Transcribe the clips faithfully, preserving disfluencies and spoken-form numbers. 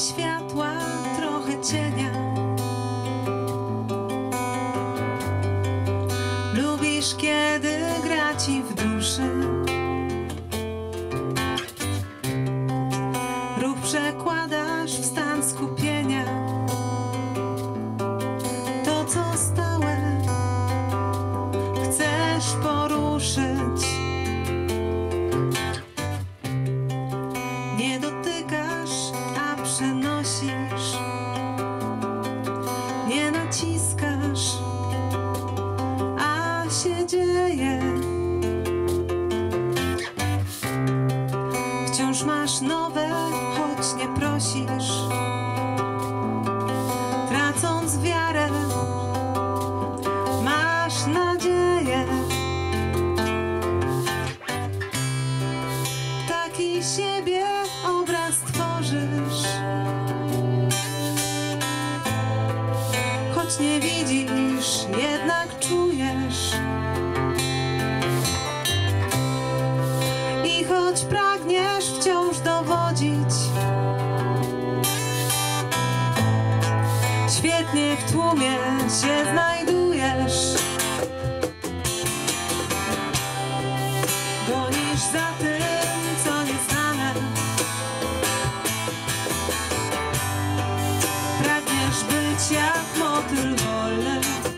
światła, trochę cienia. Lubisz, kiedy gra ci w duszy. Ruch przekładasz w stan skupienia. To, co stałe, chcesz poruszyć. Nie dotykasz, a przenosisz. Nie naciskasz, a się dzieje. Wciąż masz nowe, choć nie prosisz. Tracąc wiarę, masz nadzieję. Taki siebie obraz tworzysz. Choć nie widzisz, jednak czujesz. I choć pragniesz wciąż dowodzić, świetnie w tłumie się znajdujesz. Gonisz za tym, co nieznane. Pragniesz być jak motyl wolny.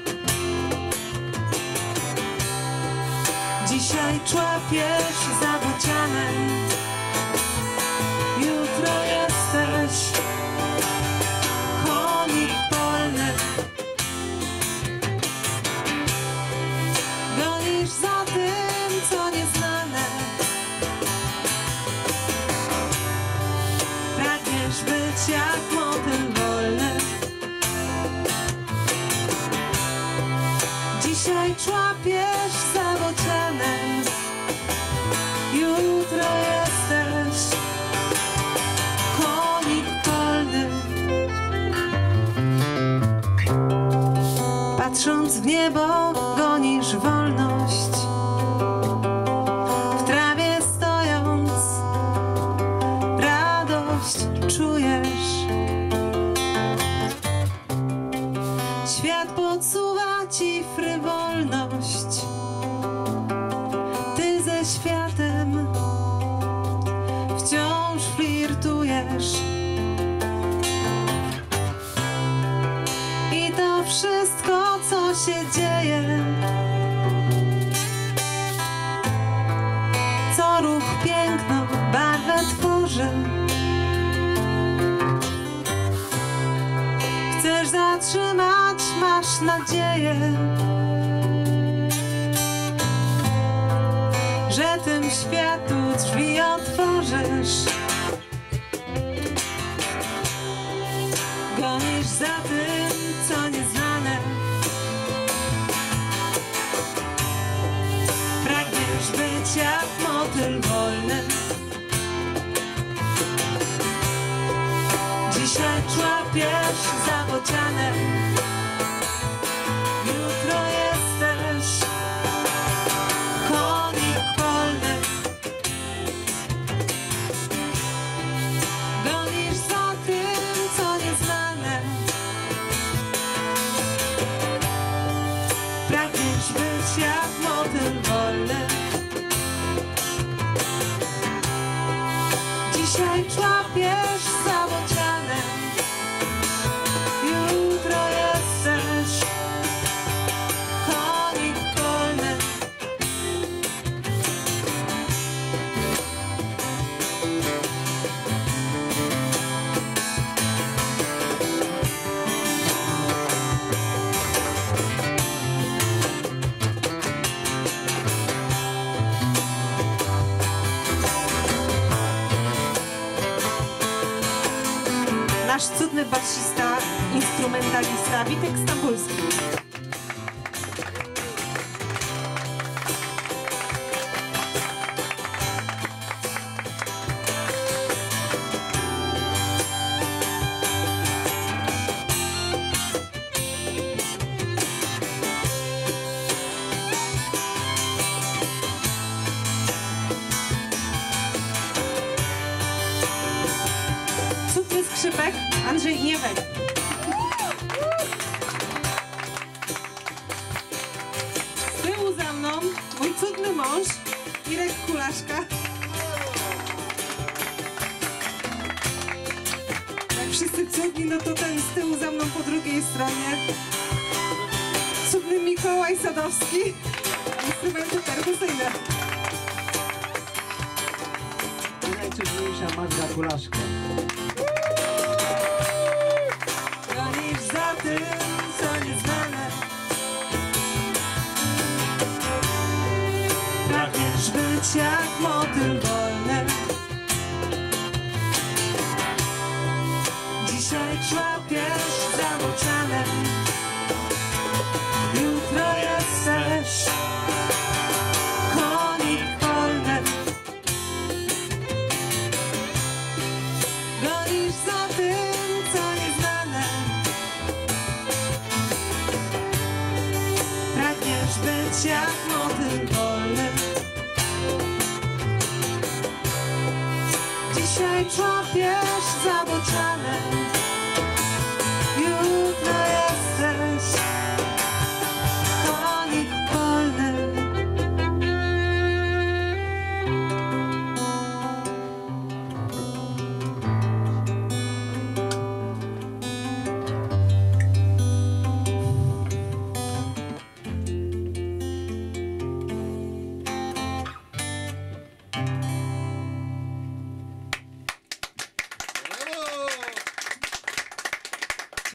Dzisiaj człapiesz za bocianem. Jutro jesteś konik polny. Gonisz za tym, co nieznane. Pragniesz być jak motyl wolny. Dzisiaj człapiesz za bocianem. Jutro jesteś konik polny. Patrząc w niebo, gonisz wolność. W trawie stojąc, radość czujesz. Świat podsuwa ci frywolność. Ty ze światem wciąż flirtujesz. I to wszystko, co się dzieje, co ruch piękno, barwę tworzy. Chcesz zatrzymać, masz nadzieję, że tym światu drzwi otworzysz. Gonisz za tym, co nieznane. Pragniesz być jak motyl wolny. Dzisiaj człapiesz za bocianem. Jutro jesteś konik polny. Gonisz za tym, co nieznane. Pragniesz być jak motyl wolny. Dzisiaj człapiesz za bocianem. Jutro jesteś konik polny. Nasz cudny basista, instrumentalista Witek Stambulski. skrzypek, Andrzej Gniewek. Z tyłu za mną mój cudny mąż, Irek Kulaszka. Jak wszyscy cudni, no to ten z tyłu za mną po drugiej stronie. Cudny Mikołaj Sadowski, instrumenty perkusyjne. I najcudniejsza Magda Kulaszka. Gonisz za tym, co nieznane. Pragniesz być jak motyl wolny. Dzisiaj człapiesz zamoczane. Jutro jesteś konik wolny. Gonisz za tym, co nieznane. Pragniesz być jak motyl wolny. Dzisiaj człapiesz zaboczane.